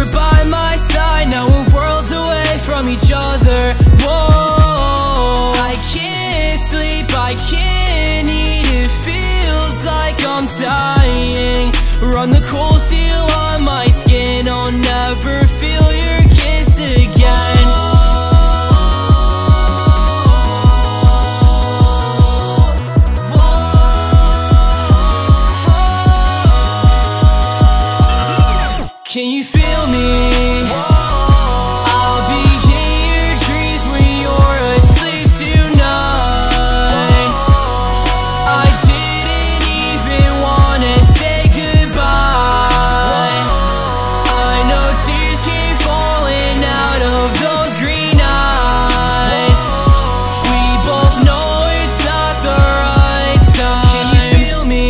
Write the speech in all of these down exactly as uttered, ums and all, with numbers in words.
were by my side, now we're worlds away from each other. Whoa, I can't sleep, I can't eat, it feels like I'm dying. Run the cold steel on my skin, I'll never feel your kiss again. Can you feel me? I'll be in your dreams when you're asleep tonight. I didn't even wanna say goodbye. I know tears keep falling out of those green eyes. We both know it's not the right time. Can you feel me?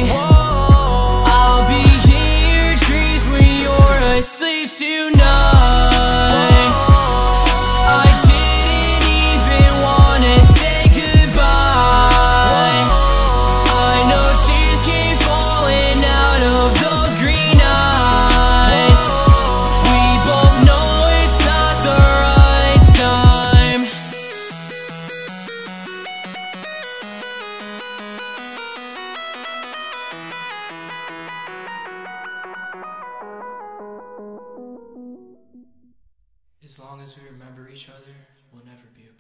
I'll be in your dreams when you're asleep tonight. I didn't even wanna say goodbye. I know tears keep falling out of those green eyes. We both know it's not the right time. As long as we remember each other, we'll never be apart.